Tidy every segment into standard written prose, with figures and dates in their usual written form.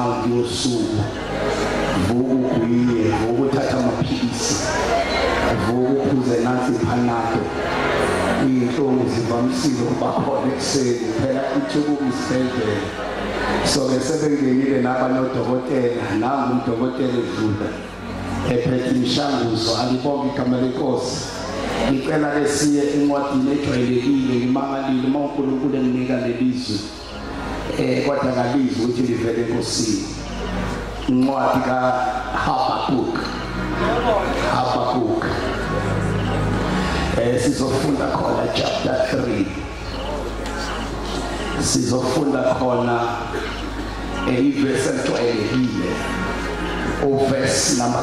round yosuku vuka uyiye vuka uthatha amaphilisi vuka uphuze nansi Panado inhlungu zivamisile ukuba khona ekuseni phela ithuku isibhedlela so ke sebengenile nabanodokotela nangu udokotela edlula ephethe imishanguzo alibonke igama lenkosi ngicela ke siye encwadini ejwayelekile imangalile uma uNkulunkulu enginika lelizwe kodwa ngalizwe ukuthi livele enkosini incwadi kaHabakuk sizofunda khona chapter 3 sizofunda khona iverse ejwayelekile verse number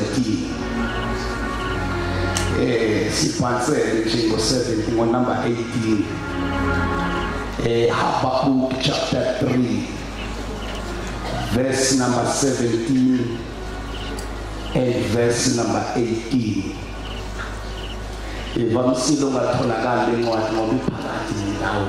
17 siphansele nje ngo-17 ngo-number 18 Habakkuk chapter 3 verse number 17 and verse number 18 ivamisile ungatholakali lencwadi ngoba iphakathi nendawo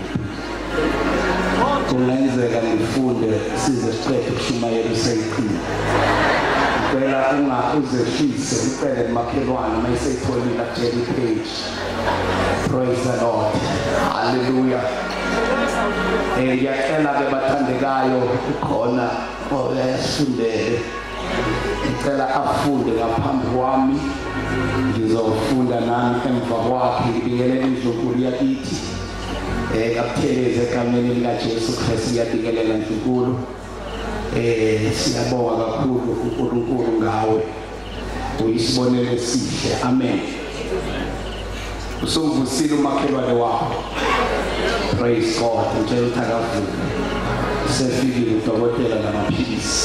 kungenzeka ngifunde size siqede ukushumayela useyiqina phela ungakuzehlise ucele makhelwane mayiseyitholile akujele page. Praise the Lord, hallelujah. Ngiyacela ke bathandekayo ukhona oyasifundele ngicela afunde ngaphambi kwami ngizofunda nami emva kwakhe ngibingelele iNdlunkulu yakithi kapheleze egameni likaJesu Kristu ngiyabingelela Ndlunkulu siyabonga kakhulu uNkulunkulu ngawe uyisibonelo esihle amen usuvusile umakhelwane wakho praise God ngicela uthakavuka sefikile udokotela namaphilisi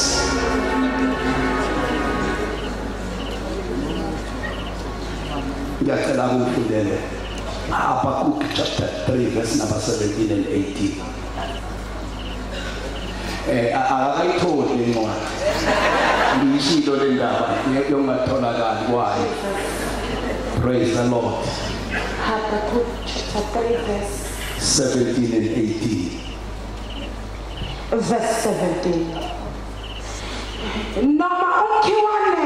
ngiyacela ukufundele Habakkuk chapter 3 verse number 17 and 18 akayitholi incwadi ngiyishilo le ndaba yongatholakali kwayo praise the Lord Habakkuk chapter 3 verse 17 and 18 verse 17 noma ukhiwane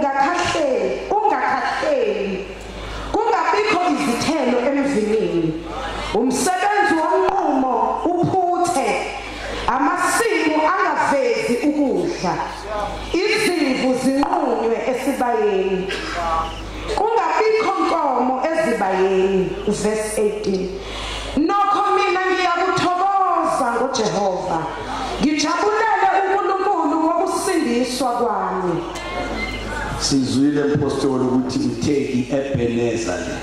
ungakhahleli kungabikho izithelo emvinini umsebenzi wonqumo uphuthe amasimu angavezi ukudla izimvu zinqunywe esibayeni kungabikho nkomo ezibayeni verse 18 nokho mina ngiyakuthokoza ngoJehova ngijabulele uNkulunkulu wokusindiswa kwami. sizwile impostoli ukuthi utheki Ebenezer le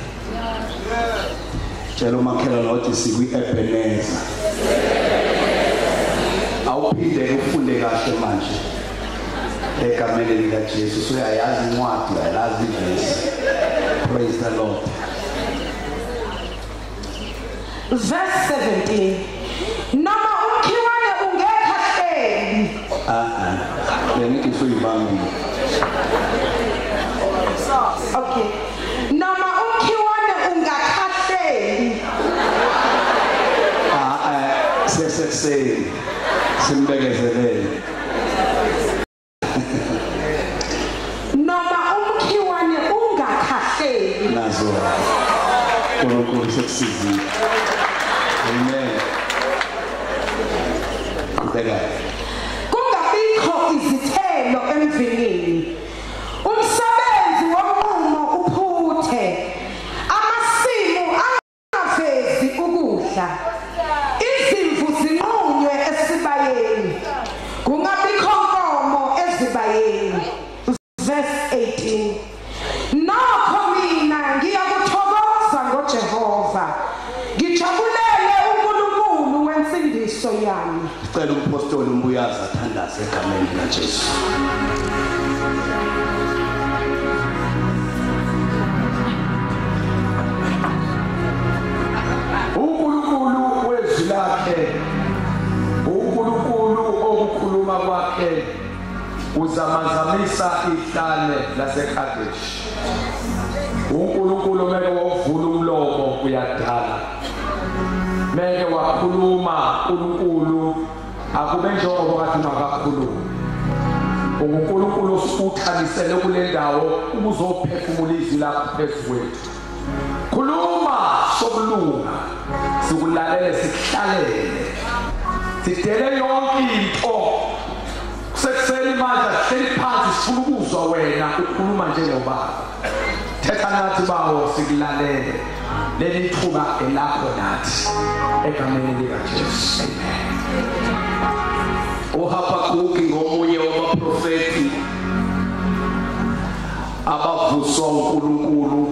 tshela umakhelwane ukuthi sikwi-Ebenezer awuphinde ufunde kahle manje egameni likaJesu uyayazi incwadi uyalazi ivesi praise the Lord verse 17 noma ukhiwane ungekhahleli lenithi suyibambile okay noma ukhiwane ungakhahleli seseseni simbekezelele noma umkhiwane ungakhahleli nazo uNkulunkulu sekusizile amen kungabikho izithelo emvinini umsebenzi wonqumo uphuthe amasimu angavezi ukudla izimvu zinqunywe esibayeni kungabikho nkomo ezibayeni verse 18 nokho mina ngiyakuthokoza ngoJehova ngijabulele uNkulunkulu wensindiso yami. Cela umpostoli umbuyaza athandaze egameni likaJesu. uNkulunkulu wezwi lakhe uNkulunkulu okukhuluma kwakhe uzamazamisa ihlane laseKadeshi. uNkulunkulu meke wavula umlomo uyadala meke wakhuluma uNkulunkulu akube njengoba kathi makakhuluma uNkulunkulu usukuthanisele kule ndawo ukuzophefumula izwi lakho phezu kwethu. Khuluma sokulunga sikulalele sikuhlalele sidele yonke into kusekuseni manje sihleli phansi sifuna ukuzwa wena ukhuluma njengobaba. Thetha nathi bawo sikulalele leli thuba elakho nathi egameni likaJesu. uHabakhuki ngomunye wabaprofeti abavuswa uNkulunkulu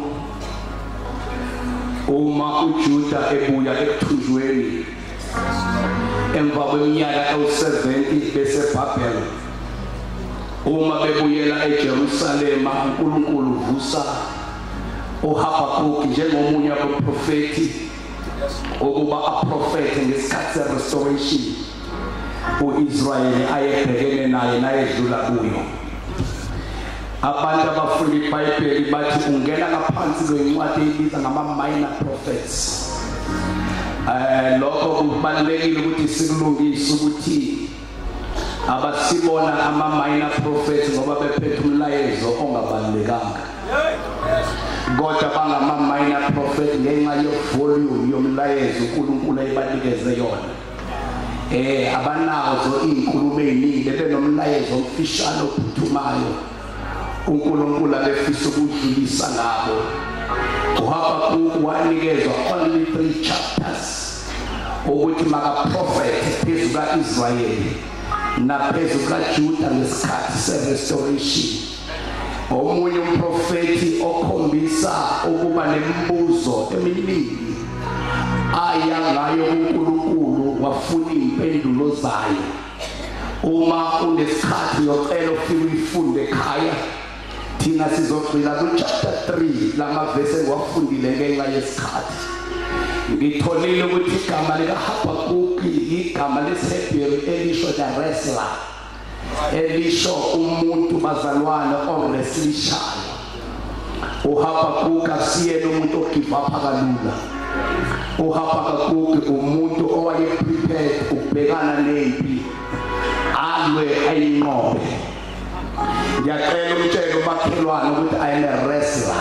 uma uJuda ebuya ekuthunjweni emva kweminyaka ewu70 beseBhabhela. Uma bebuyela eJerusalema uNkulunkulu uvusa uHabakhuki njengomunye wabaprofeti ukuba aprofete ngesikhathi serestoration uIsrayeli ayebhekene naye nayedlula kuyo. Abantu abafunda iBhayibheli bathi ungena ngaphansi kwencwadi ebiza ngama-minor prophets. Lokho kubalulekile ukuthi sikulungise ukuthi abasibona ama-minor prophets ngoba bephethe umlayezo ongabalulekanga. Kodwa bangama-minor prophet ngenxa yevolume yomlayezo uNkulunkulu ayibanikeze yona. Abanazo izinkulumo eziningi benomlayezo omfishane ophuthumayo uNkulunkulu abefisa ukudlulisa ngabo. uHabakhuki wanikezwa only 3 chapters ukuthi makaprofete phezu ka-Israyeli naphezu kaJuda ngesikhathi serestoration. Omunye umprofeti okhombisa ukuba nemibuzo eminingi aya ngayo uNkulunkulu wafuna impendulo zayo. Uma unesikhathi yocela ufike uyifunde ekhaya, thina sizogcina ku-chapter 3 lamavesi engiwafundile ngenxa yesikhathi. Ngitholile ukuthi igama likaHabakhuki igama lesiHebheru elisho the wrestler, elisho umuntu bazalwane oreslishayo. uHabakhuki asiyena umuntu ogivapha kalula. uHabakhuki umuntu owayeprepared ukubhekana nempi alwe ayinqobe. Ngiyacela umtshelo umakhelwane ukuthi I am a wrestler,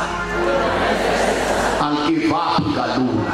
angivaphi kalula.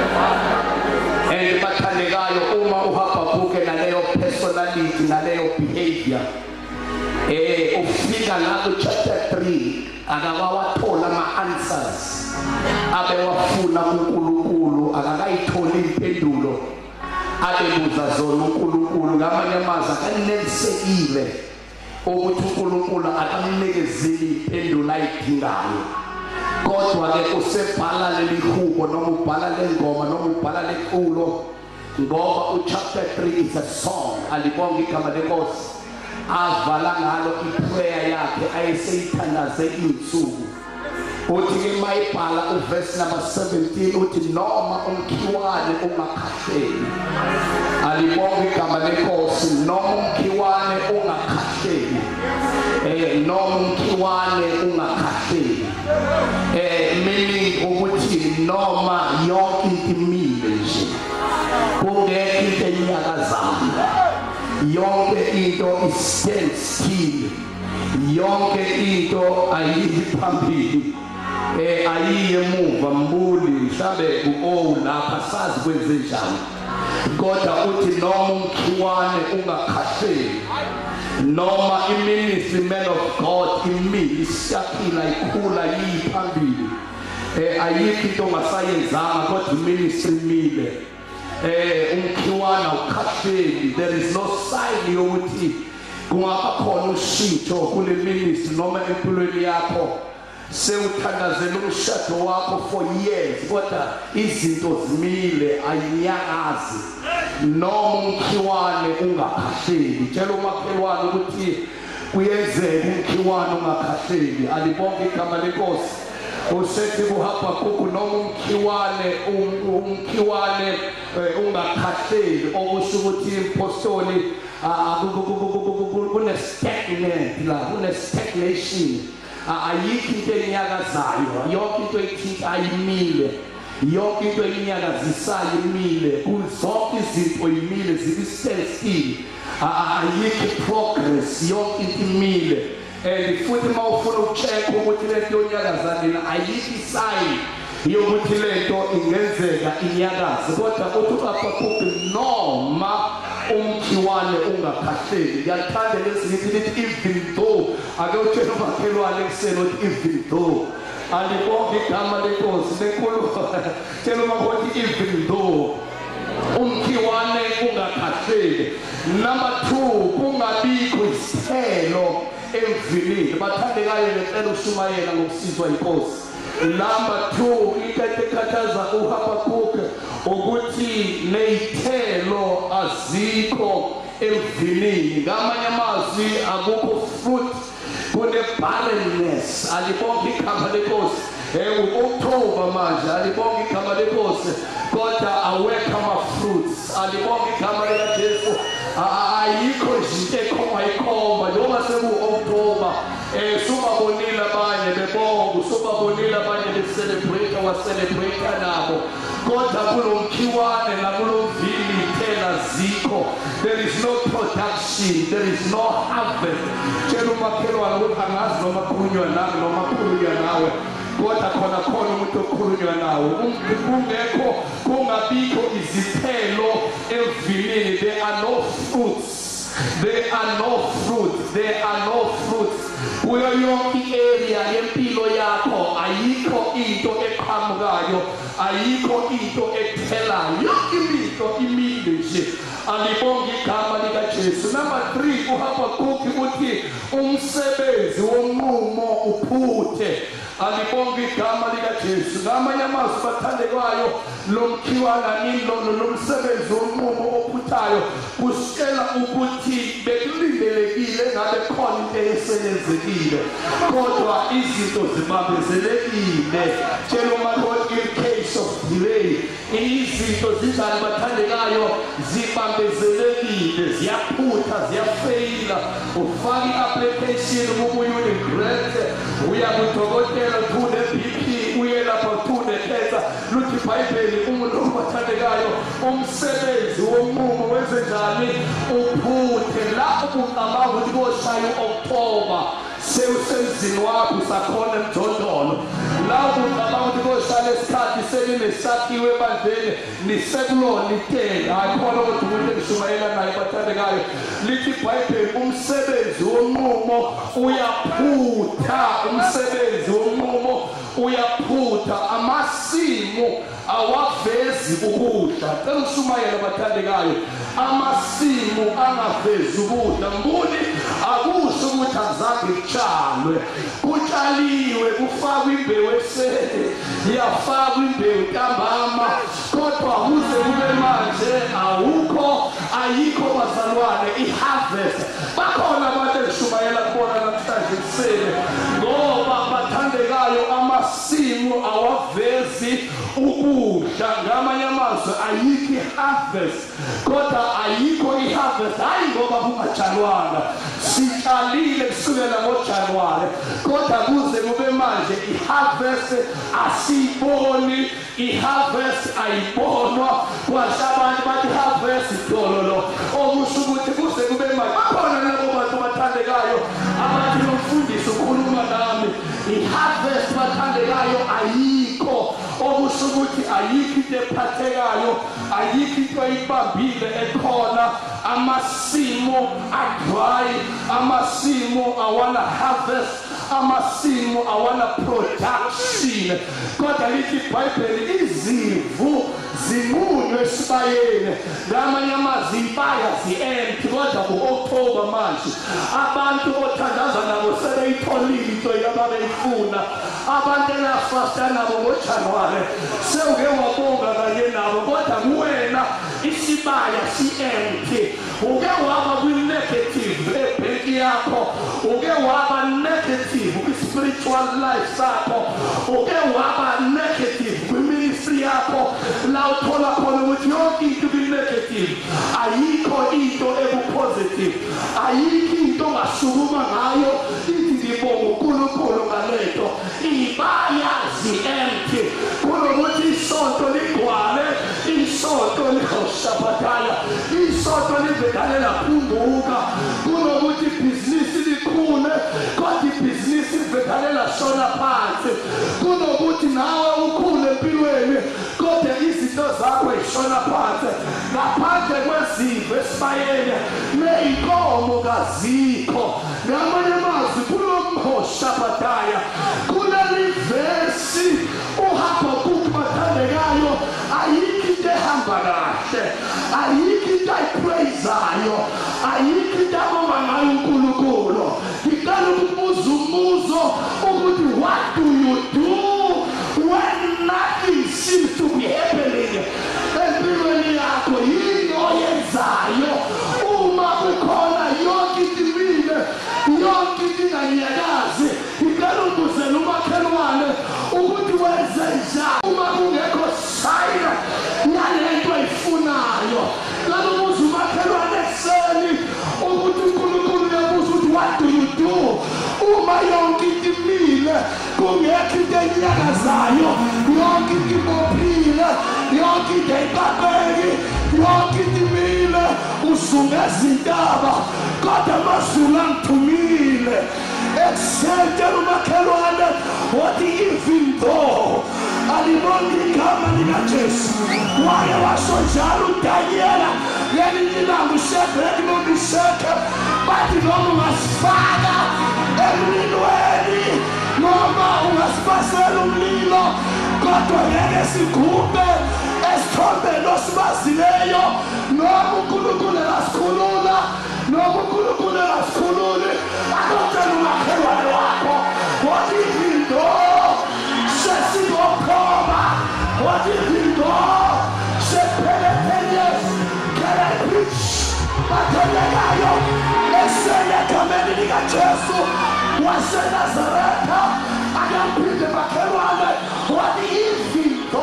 And bathandekayo uma uHabakhuki naleyo personality naleyo behavior ufika la ku-chapter 3 akawathola ama-answers abewafuna uNkulunkulu, akakayitholi impendulo abebuza zona uNkulunkulu. Ngamanye amazwi akanelisekile ukuthi uNkulunkulu akamnikezeli impendulo ayidingayo. Kodwa-ke usebhala leli hubo noma ubhala le ngoma noma ubhala le culo ngoba u-chapter 3 is a song, alibonge igama lenkosi, avala ngalo iprayer yakhe ayeseyithandaze insuku. Uthi-ke mayibhala uverse number 17 uthi noma umkhiwane ungakhahleli, alibonge igama lenkosi, noma umkhiwane ungakhahleli, noma umkhiwane ungakhahleli, meaning ukuthi noma yonke into imile nje, kungekho into enyakazana, yonke into stand still, yonke into ayiyi phambili, ayiye emuva mbuli mhlabe lapha sazi kwenze njani. Kodwa uthi noma umkhiwane ungakhahleli, noma iministry man of God imile isiyaphila ikhula yiphambili, ayikho into ongasayenzanga kodwa iministry imile, umkhiwana ukhahleli. There is no sign yokuthi kungaba khona ushintsho kule ministry noma empilweni yakho. Sewuthandazela umshado wakho for years kodwa izinto zimile ayinyakazi, noma umkhiwane ungakhahleli. Tshela umakhelwane ukuthi kuyenzeka umkhiwane ungakhahleli. Alibonke igama lenkosi. Usethi kuHabakhuki noma umkhiwane ungakhahleli, okusho ukuthi impostoli kune stagnant la, kune stagnation. Ayikho into enyakazayo, yonke into ethinta ayimile, yonke into enyakazisayo imile, zonke izinto imile zibi still. ayikho progress yonke into imile and futhi mawufuna ukucheck ukuthi lento yonyakazana ayikho sign yokuthi lento ingenzeka inyakaze kodwa uthi abakhuphi noma umkhiwane ungakhahleli ngiyathanda lesithi even though ake utshela umakhelwane ekuseni ukuthi even though alibonge igama lenkosi lenkulu tshela umakhothi even though umkhiwane ungakhahleli. Number 2 kungabikho isithelo emvilini bathandekayo ngicela ushumayela ngokusizwa inkosi. Number 2 into ekhathaza uHabakuk ukuthi nezithelo azikho emvilini ngamanye amazwi akukho fruit kune barrenness alibonge igama lenkosi. October manje alibonge igama lenkosi kodwa awekho ama-fruits alibonge igama likaJesu ayikho izinto ekhomayikhomba njengoba seku-October subabonile abanye bebonga subabonile abanye becelebrate waselebrate nabo kodwa kulo mkhiwane nakulo mvili ithela zikho. There is no production, there is no harvest. Tshela umakhelwane ukuthi angazi noma khulunywa nami noma khulunywa nawe kodwa khona umuntu okhulunywa nawe kungekho kungabikho izithelo emvilini. There are no fruits. There are no fruits. There are no fruits. Kuyo yonke area yempilo yakho ayikho into eqhamukayo ayikho into ethelayo yonke into imile nje alibonge igama likaJesu. Number 3 uHabakuk uthi umsebenzi wonqumo uphuthe alibonge igama likaJesu. Ngamanye amazwi bathandekayo lo mkhiwana nilolo lo msebenzi wonqumo ophuthayo kusitshela ukuthi bekulindelekile ngabe khona into esenzekile kodwa izinto zibambezelekile. Tshela umakhosi in case of delay izinto zinjani bathandekayo zibambezelekile ziyaphutha ziyafeyila ufaka i-application kubuye unegrant uya kudokotela uthule BP uye lapha uthule cancer luthi iBhayibheli umuntu obathandekayo umsebenzi wonqumo wenze njani uphuthe la ubungqamanga ukuthi koshaya u-October sewusenzini wakho usakhona emjondolo la ubungqamanga ukuthi koshaya lesikhathi selinesakhiwe ebandleni nisekulona itela akhona ukuthi umuntu engishumayela naye bathandekayo lithi iBhayibheli umsebenzi wonqumo uyaphutha umsebenzi wonqumo uyaphutha amasimu awavezi ukudla. Cela ushumayela bathandekayo amasimu angavezi ukudla mbuni akusho ukuthi azange kutshalwe kutshaliwe kufakwa imbewu esele yafakwa imbewu ntambama kodwa kuze kube manje ayikho bazalwane i-harvest. Bakhona abantu engishumayela kubona namhlanje kusele ngoba bathandekayo amasimu awavezi ukudla ngamanye amazwi ayikho i-harvest kodwa ayikho i-harvest hayi ngoba kungatshalwanga sitshalile kusukela ngoJanuwari kodwa kuze kube manje i-harvest asiyiboni i-harvest ayibonwa kwasha abantu bathi i-harvest dololo okusho ukuthi kuze kube manje bakhona labo bantu bathandekayo abathi umfundisi ukhuluma nami i-harvest bathandekayo ayikho okusho ukuthi ayikho into ephathekayo ayikho into eyibambile ekhona amasimu adry amasimu awana harvest amasimu awana production kodwa lithi iBhayibheli izimvu zimunywe esibayeni ngamanye amazwi impaya zi-empty kodwa ku-October manje abantu othandaza nabo sebeyitholile into ababeyifuna abantu elafasta nabo ngoJanuwari sewuke wabonga kanye nabo kodwa kuwena isibaya si-empty uke waba kwi-negative ebhenki yakho uke waba negative kwi-spiritual life sakho uke waba negative kwi-ministry yakho la uthola khona ukuthi yonke into kwi-negative ayikho into ebu-positive ayikho into ongasukuma ngayo ithi ngibonga uNkulunkulu ngalento ibaya zi-empty isonto ligcwale isonto lihoshabatala isonto live bhedalela phunguka kunokuthi ibhizinisi likhule kodwa ibhizinisi bhedalela shona phansi kunokuthi nawe ukhule empilweni kodwa izinto zakho zishona phansi ngaphandle kwezifo esibayeni neyinkomo kazikho ngamanye amazwi kulomhoshabhadaya kulelivesi uhamba kubathandekayo ayikho into ehamba kahle ayikho into ayipraisayo ayikho into abonga ngayo uNkulunkulu ngicela ukubuza umbuzo ukuthi what do you do when nothing seems to be happening empilweni yakho yini oyenzayo uma kukhona yonke into imile yonke into inganyakazi ngicela ubuzele umakhelwane ukuthi wenze njani uma kungekho sayina yalento ayifunayo ngicela ubuze umakhelwane ekuseni ukuthi uNkulunkulu uyabuza ukuthi what do you do uma yonke into imile kungekho into enyakazayo yonke into ibophile yonke into ayibabeki yonke into imile uzungeza intaba kodwa amazulu angithumile ekusentela umakhelwane wathi even though alibonga igama likaJesu waye washo njalo uDanyela ngelinye ilanga uShadraka noMeshaki bathi noma ungasifaka emlilweni noma ungasipasela umlilo kodwa ngeke sigubhe esithombeni osibazileyo noma uNkulunkulu engasikhulula noma uNkulunkulu engasikhululi akutshela umakhelwane wakho wathi into sesingokhoba wathi into sephelele can I preach bathelekayo esele egameni likaJesu waseNazaretha akaphinde makhelwane wathi izinto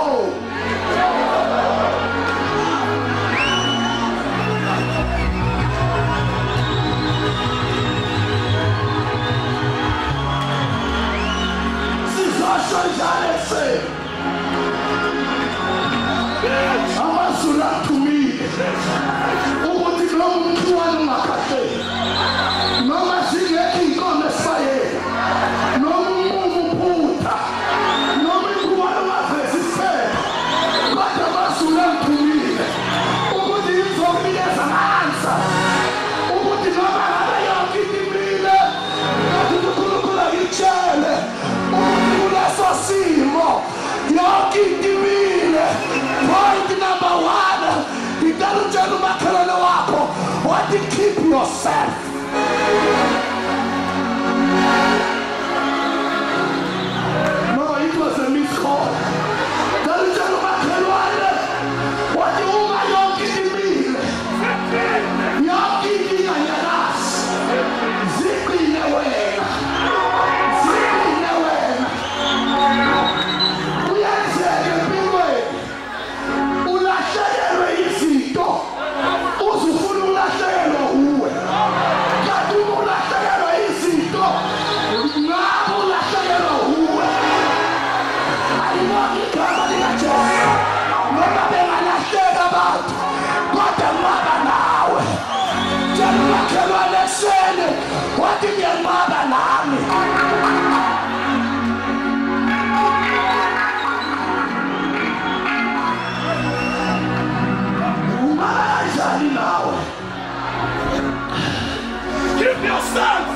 sizasho njalo amazulu athumile ukuthi noma umntwana ungakhahleli noma zingekho iy'nkomo esibayeni noma umumo uphutha noma ingubane ungavezi isifebe kodwa amazulu athumile ukuthi izokunikeza amanza ukuthi noma ngabe yonke into imile kodwa uNkulunkulu akitshele ukuthi kuleso simo yonke into imile point number 1 ngicela utshela umakhelwane wakho wathi keep yourself no it was a missed call ngicela utshela umakhelwane wathi uma yonke into imile yonke into inganyakazi ziqine wena uyenzeka empilweni ulahlekelwe izinto uzufuna ulahlekelwa uwe kanti uma ulahlekelwa izinto ngabo ulahlekelwa uwe ayibona igama likaJesu noma bengalahleka abantu kodwa ngaba nawe tshela umakhelwane esele wathi ngiyangaba nami Give yourself.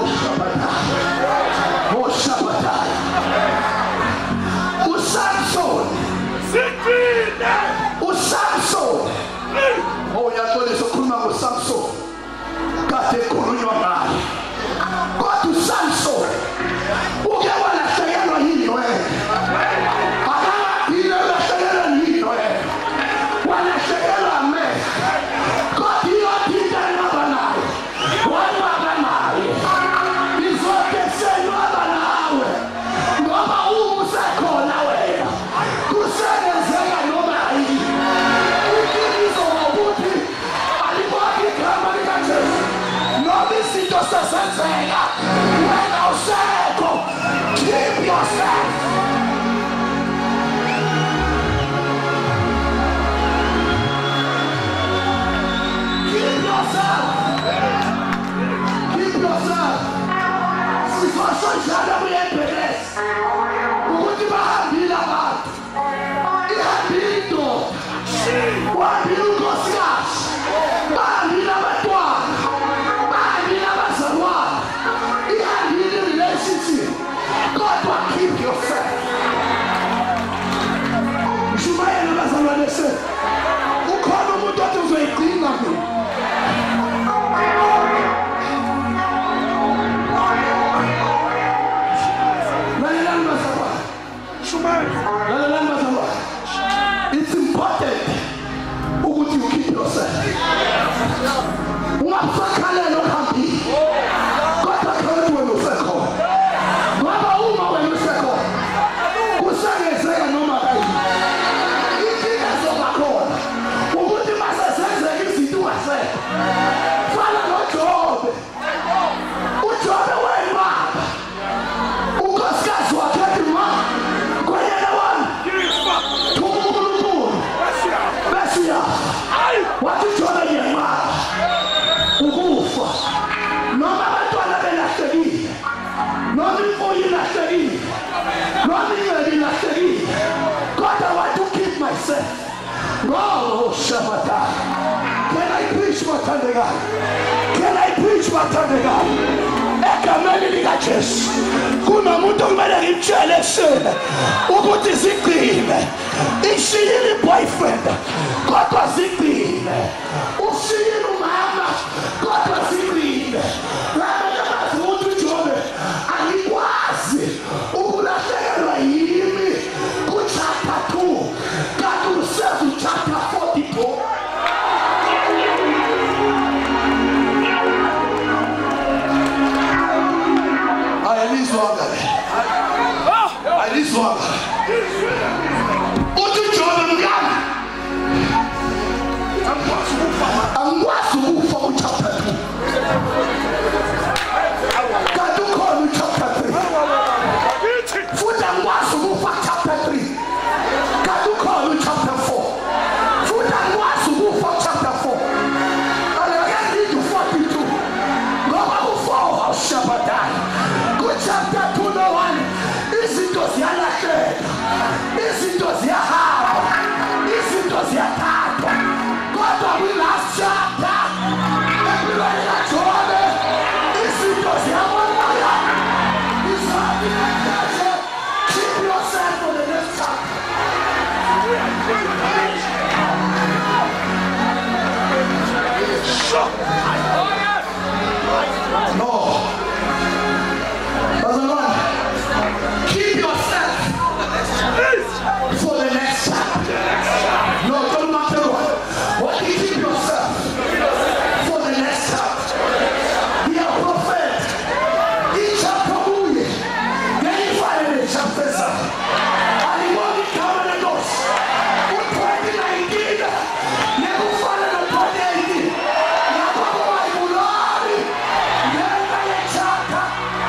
Oh Shabbatai. Usamson. Usamson. Oh yaxolisa ukukhuluma ngoSamson. Kade kukhulunywa ngaye. Kodwa uSamson uke walahlekelwa yini wena? Akakaphile walahlekelwa yini wena? Walahlekelwa amehlo. Kodwa iyodinga ngaba naye. Waba naye. Izoke senwaba nawe. Ngoba usekhona wena. Kusebenzeka noma yini. Uqiniso ukuthi alibona igama likaJesu. Noma izinto Uhlala kuyebheleza ukuthi bahambile abantu, ihambile indoda, uhambile unkosikazi, bahambile abantwana, bahambile abazalwane, ihambile relationship. Kodwa keep yourself. Mshumayela abazalwane se ukhona umuntu othi uzoyigcina mina. It's important ukuthi you keep yourself. Ungaphakalelo kambi. Kodwa khona wena usekhona. Ngoba uma wena usekhona kusengezeka noma kayini. Inkinga zobakhona ukuthi masezenzeka izinto ungasekho. Fana noJobe. uJobe wayibaba. Unkosikazi wakhe imali. Kwayena wami. Besiya. Wathi uJobe yemali. Ukufa. Noma abantwana belahlekile. Noma imfuyo ilahlekile. Noma ingane ilahlekile. Kodwa wathi keep myself. Oh, Shabbat. Can I preach mathandekayo? Can I preach mathandekayo? Egameni likaJesu kunomuntu okumele ngimtshele sena ukuthi zigcine. Ishiyile boyfriend kodwa zigcine. Ushiyile umama kodwa zigcine. Abantu abazi ukuthi uJobe angikwazi ukulahlekelwa yimi ku-chapter 2 kanti useze chapter 44. Alizwanga uthi uJobe mngani angikwazi ukufa ku-chapter 2 kanti ukhona u-chapter 3 futhi angikwazi ukufa ku-chapter 3 kanti ukhona u-chapter 4 futhi angikwazi ukufa ku-chapter 4 alakazidi u-42 ngoba u-4 awushabhadani ku-chapter 2 no-1 izinto ziyalahleka, izinto ziyahamba, izinto ziyathathwa. Kodwa kwi-last chapter empilweni kaJobe izinto ziyabonakala. Keep yourself for the next chapter. No. Keep yourself for the next chapter. No, don't matter what. You keep yourself for the next chapter. Be a prophet. Each chapter movie. Then you find the chapters. And you want to come and go. 2019. Never find the 2018. Never go by glory. Never the chapter.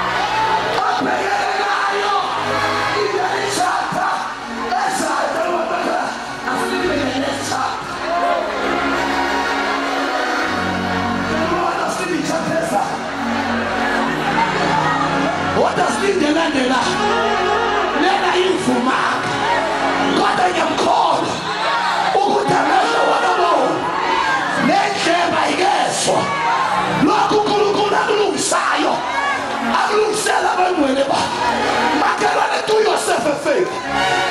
What does mean the land de la? Nena infuma. God I am called. Ukutamela wanamo. Neke maigeso. Loku kulukuna kulumsayo. Aglumsela bamweleba. Makarane do yourself a favor.